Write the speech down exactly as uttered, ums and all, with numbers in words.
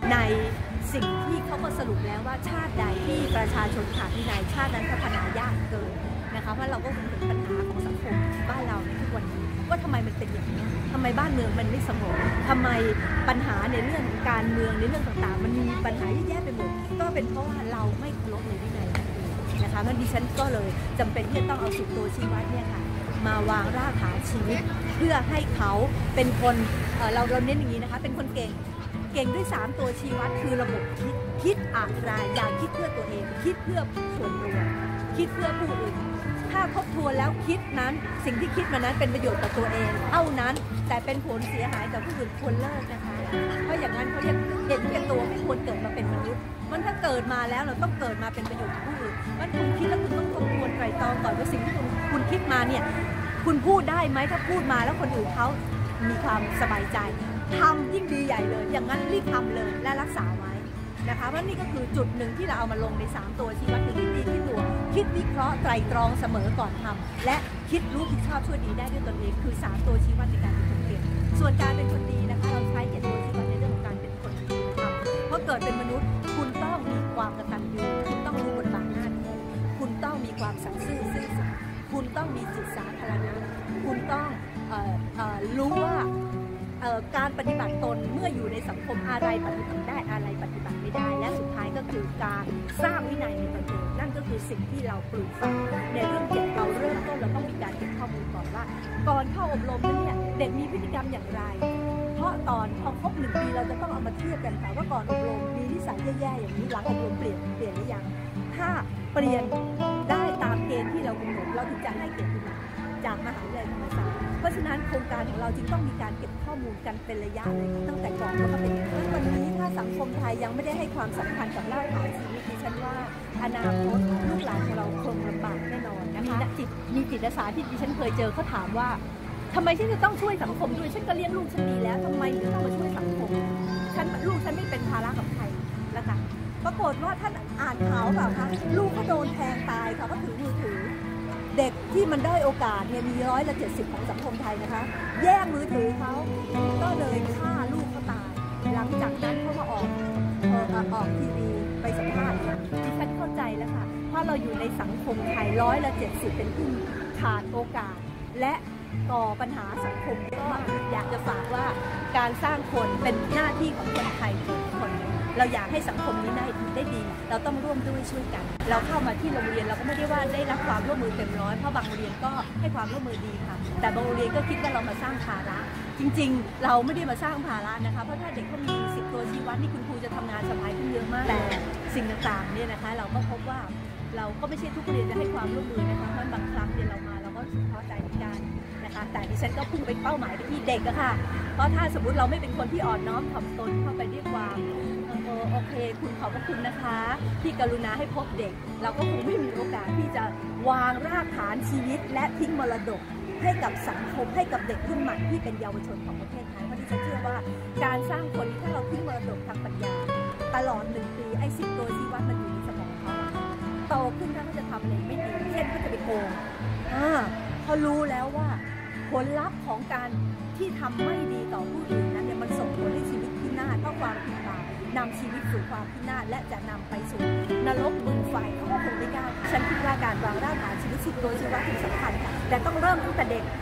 ในสิ่งที่เขาก็สรุปแล้วว่าชาติใดที่ประชาชนขาดวินัยชาตินั้นพัฒนายากเกินนะคะเพราะเราก็คงเห็นปัญหาของสังคมบ้านเราในทุกวันนี้ว่าทำไมมันเป็นอย่างนี้ทำไมบ้านเมืองมันไม่สงบทำไมปัญหาในเรื่องการเมืองในเรื่องต่างๆมันมีปัญหาแย่ๆไปหมดก็เป็นเพราะว่าเราไม่เคารพในวินัยนะคะงั้นดิฉันก็เลยจำเป็นที่จะต้องเอาสิบตัวชี้วัดเนี่ยค่ะมาวางรากฐานชีวิตเพื่อให้เขาเป็นคนเอ่อเราเราเน้นอย่างนี้นะคะเป็นคนเก่งเก่งด้วยสามตัวชี้วัดคือระบบคิดคิดอะไรอย่าคิดเพื่อตัวเองคิดเพื่อส่วนรวมคิดเพื่อผู้อื่นถ้าทบทวนแล้วคิดนั้นสิ่งที่คิดมานั้นเป็นประโยชน์ต่อตัวเองเท่านั้นแต่เป็นผลเสียหายต่อผู้อื่นควรเลิกนะคะเพราะอย่างนั้นเขาเรียกเห็นแก่ตัวไม่ควรเกิดมาเป็นมนุษย์มันถ้าเกิดมาแล้วเราต้องเกิดมาเป็นประโยชน์ต่อผู้อื่นมันคุณคิดแล้วคุณต้องทบทวนไตร่ตรองก่อนว่าสิ่งที่คุณคุณคิดมาเนี่ยคุณพูดได้ไหมถ้าพูดมาแล้วคนอื่นเขามีความสบายใจทำยิ่งดีใหญ่เลยอย่างนั้นรีบทำเลยและรักษาไว้นะคะว่านี่ก็คือจุดหนึ่งที่เราเอามาลงในสามตัวชี้วัดคือคิดดีคิดตัวคิดวิเคราะห์ไตร่ตรองเสมอก่อนทำและคิดรู้ผิดชอบชั่วดีได้ด้วยตนเองคือสามตัวชี้วัดในการเป็นคนเก่งส่วนการเป็นคนดีนะคะเราใช้เจ็ดตัวชี้วัดในเรื่องของการเป็นคนดีนะคะเพราะเกิดเป็นมนุษย์คุณต้องมีความกตัญญูคุณต้องรู้บทบาทหน้าที่คุณต้องมีความสัตย์ซื่อซื่อสัตย์คุณต้องมีจิตสาธารณะคุณต้องเอ่อเอ่อรู้ว่าการปฏิบัติตนเมื่ออยู่ในสังคมอะไรปฏิบัติได้อะไรปฏิบัติไม่ได้และสุดท้ายก็คือการสร้างวินัยในตนเองนั่นก็คือสิ่งที่เราปลูกฝังในเรื่องเก็บเราเริ่มต้นเราต้องมีการเก็บข้อมูลก่อนว่าก่อนเข้าอบรมเนี่ยเด็กมีพฤติกรรมอย่างไรเพราะตอนพอครบหนึ่งปีเราจะต้องเอามาเทียบกันค่ะว่าก่อนอบรมมีนิสัยแย่ๆอย่างนี้หลังอบรมเปลี่ยนเปลี่ยนหรือยังถ้าเปลี่ยนได้ตามเกณฑ์ที่เรากำหนดเราถึงจะให้เกียรติจากมหาวิทยาลัยธรรมศาสตร์เพราะฉะนั้นโครงการของเราจึงต้องมีการเก็บข้อมูลกันเป็นระยะเลยตั้งแต่ก่อนว่าเขาเป็นอย่างไรวันนี้ถ้าสังคมไทยยังไม่ได้ให้ความสำคัญกับรากฐานชีวิตดิฉันว่าอนาคตลูกหลานของเราคงลำบากแน่นอนนะคะมีจิตมีจิตอาสาที่ดิฉันเคยเจอเขาถามว่าทำไมฉันจะต้องช่วยสังคมด้วยฉันก็เลี้ยงลูกฉันดีแล้วทำไมถึงต้องมาช่วยสังคมฉันลูกฉันไม่เป็นภาระกับใครนะคะปรากฏว่าท่านอ่านข่าวเปล่าคะลูกเขาโดนแทงตายค่ะเพราะถือมือถือเด็กที่มันได้โอกาสเนี่ยมีร้อยละเจ็ดสิบของสังคมไทยนะคะแย่งมือถือเขาก็เลยฆ่าลูกเขาตายหลังจากนั้นเขามาออกออกทีวีไปสัมภาษณ์ดิฉันเข้าใจแล้วค่ะเพราะเราอยู่ในสังคมไทยร้อยละเจ็ดสิบเป็นผู้ขาดโอกาสและก่อปัญหาสังคมก็อยากจะฝากว่าการสร้างคนเป็นหน้าที่ของคนไทยทุกคนเราอยากให้สังคมนี้ได้ได้ดีเราต้องร่วมด้วยช่วยกันเราเข้ามาที่โรงเรียนเราก็ไม่ได้ว่าได้รับความร่วมมือเต็มร้อยเพราะบางโรงเรียนก็ให้ความร่วมมือดีค่ะแต่บางโรงเรียนก็คิดว่าเรามาสร้างภาระจริงๆเราไม่ได้มาสร้างภาระนะคะเพราะถ้าเด็กเขามีสิบตัวชี้วัดนี่คุณครูจะทำงานสบายขึ้นเยอะมากแต่สิ่งต่างๆเนี่ยนะคะเราก็พบว่าเราก็ไม่ใช่ทุกโรงเรียนจะให้ความร่วมมือนะคะเพราะบางครั้งเนี่ยเรามาเราก็รู้สึกท้อใจเหมือนกันนะคะแต่ดิฉันก็พุ่งไปเป้าหมายไปที่เด็กอะค่ะเพราะถ้าสมมติเราไม่เป็นคนที่อ่อนน้อมถ่อมตนเข้าไปด้วยความโอเคคุณขอบพระคุณนะคะที่กรุณาให้พบเด็กเราก็คงไม่มีโอกาสที่จะวางรากฐานชีวิตและทิ้งมรดกให้กับสังคมให้กับเด็กรุ่นใหม่ที่เป็นเยาวชนของประเทศไทยเพราะที่ฉันเชื่อว่าการสร้างคนถ้าเราทิ้งมรดกทางปัญญาตลอดหนึ่งปีไอ้สิบตัวชี้วัดมันอยู่ในสมองเขาโตขึ้นถ้าเขาจะทำอะไรไม่ดีเช่นเขาจะไปโกงเขารู้แล้วว่าผลลัพธ์ของการที่ทำไม่ดีต่อผู้อื่นนั้นเนี่ยมันส่งผลให้ชีวิตพินาศเพราะความผิดบาปนำชีวิตสู่ความพินาศและจะนำไปสู่นรกบึงไฟเขาก็คงไม่กล้าฉันคิดว่าการวางรากฐานชีวิตสิบตัวชีวิตที่สำคัญค่ะแต่ต้องเริ่มตั้งแต่เด็ก